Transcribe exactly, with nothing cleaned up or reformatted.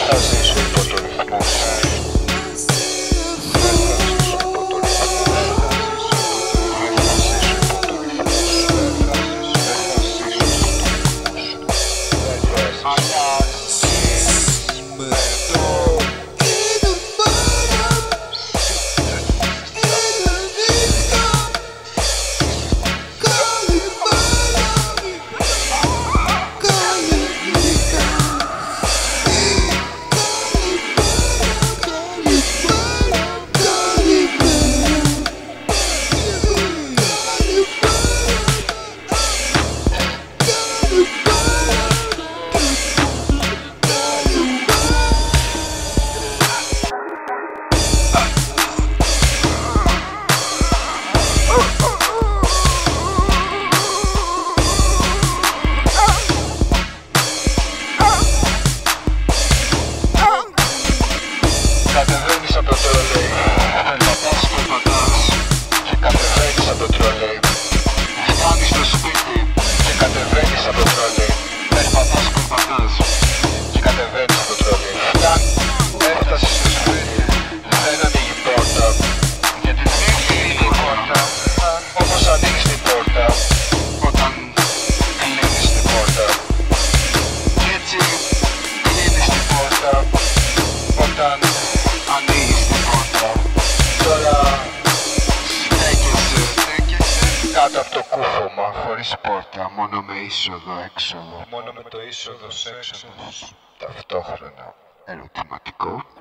θα ζήσω υπό το ρυθμό σου. Κατεβαίνεις από το τρολέι, περπατάς, περπατάς και κατεβαίνεις από το τρολέι. Φτάνεις στο σπίτι και κατεβαίνεις από το τρολέι. Περπατάς, περπατάς και κατεβαίνεις από το τρολέι. Φτάνεις, έφτασες στο σπίτι, δεν ανοίγει η πόρτα. Γιατί δεν κλείνει η πόρτα, όπως ανοίγεις την πόρτα όταν κλείνεις την πόρτα. Και έτσι κλείνεις την πόρτα όταν ανοίγεις την πόρτα. Τώρα στέκεσαι, στέκεσαι κάτω από το κούφωμα, χωρίς πόρτα, μόνο με είσοδο-έξοδο. Μόνο με το είσοδος-έξοδος. Ταυτόχρονα ερωτηματικό.